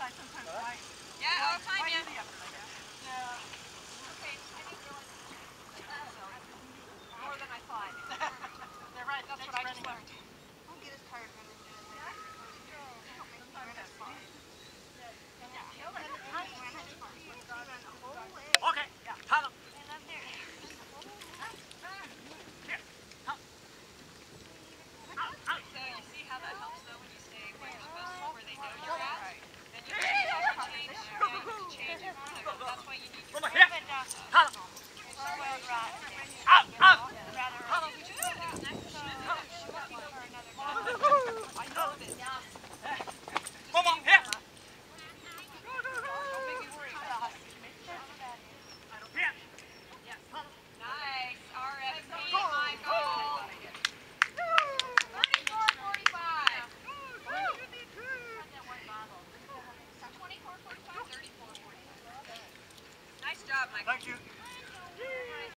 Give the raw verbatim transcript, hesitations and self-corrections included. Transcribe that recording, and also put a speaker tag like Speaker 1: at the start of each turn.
Speaker 1: I sometimes might.
Speaker 2: Yeah, I'll time you.
Speaker 1: Yeah.
Speaker 2: Okay, I think you're like more than I thought.
Speaker 1: They're right.
Speaker 2: That's what I just learned.
Speaker 3: Don't get as tired running doing it. Don't make me run as far.
Speaker 1: Okay. Yeah. Follow.
Speaker 2: So you see how that helps though when you stay where you're supposed to, where they know you're at? Then you can stop and change. Yeah, you can change it. So that's why you need your
Speaker 1: Come on, here. Follow.
Speaker 3: Out,
Speaker 1: out.
Speaker 3: Rather,
Speaker 2: we just said it was nice to see you.
Speaker 3: I
Speaker 2: know that.
Speaker 1: Come on, here.
Speaker 2: Don't make me worry about it.
Speaker 1: Here.
Speaker 2: Nice. R F P, Michael. thirty-four forty-five. twenty-four forty-five, thirty-four forty-five. Nice job, Michael.
Speaker 1: Thank you.